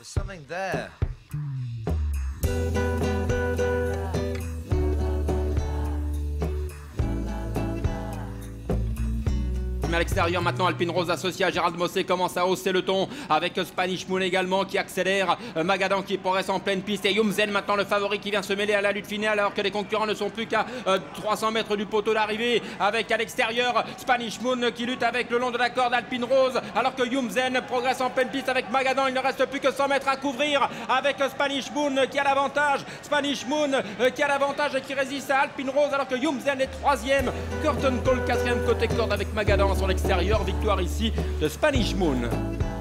There's something there. À l'extérieur maintenant, Alpine Rose associé à Gérald Mossé commence à hausser le ton avec Spanish Moon également qui accélère, Magadan qui progresse en pleine piste et Yumzen maintenant le favori qui vient se mêler à la lutte finale alors que les concurrents ne sont plus qu'à 300 mètres du poteau d'arrivée avec à l'extérieur Spanish Moon qui lutte avec le long de la corde Alpine Rose alors que Yumzen progresse en pleine piste avec Magadan. Il ne reste plus que 100 mètres à couvrir avec Spanish Moon qui a l'avantage, Spanish Moon qui a l'avantage et qui résiste à Alpine Rose alors que Yumzen est troisième, Curtain Call quatrième côté corde avec Magadan sur l'extérieur. Victoire ici de Spanish Moon.